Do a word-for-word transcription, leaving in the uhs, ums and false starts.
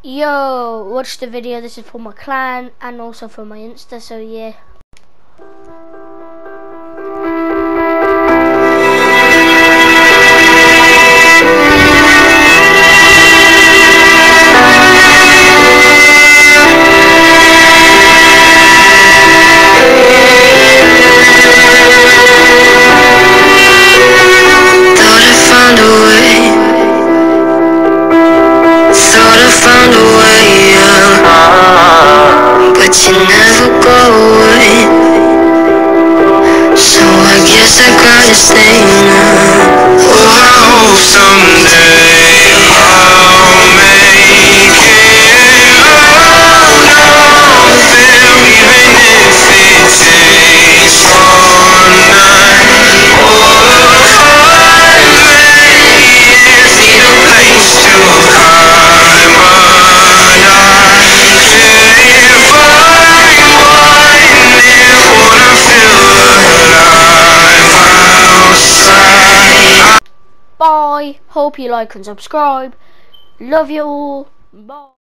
Yo, watch the video. This is for my clan and also for my Insta, so yeah. You never go away, so I guess I gotta stay now. Oh, I hope someday I'll make it out of there, even if it takes all night. Oh, if I made it, need a place to hide my eyes. If Bye. Hope you like and subscribe. Love you all. Bye.